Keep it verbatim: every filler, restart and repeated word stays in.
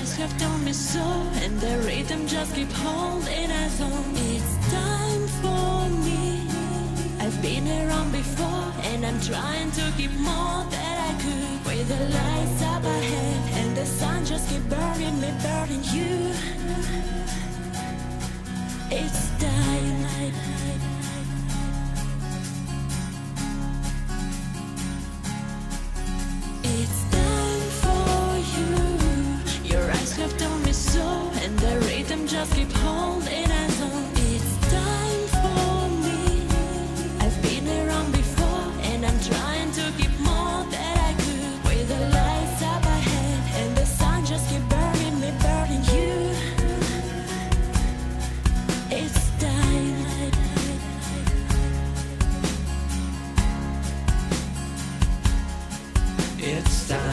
eyes have told me so, and the rhythm just keep holding us on. It's time for me. I've been around before, and I'm trying to keep more that I could. With the lights up ahead, and the sun just keep burning me, burning you. It's time. It's time for you. Your eyes have told me so, and the rhythm just keep holding us on. It's time for me. I've been around before, and I'm trying to keep more that I could. With the lights up ahead, and the sun just keep burning me, burning you. It's time. It's time.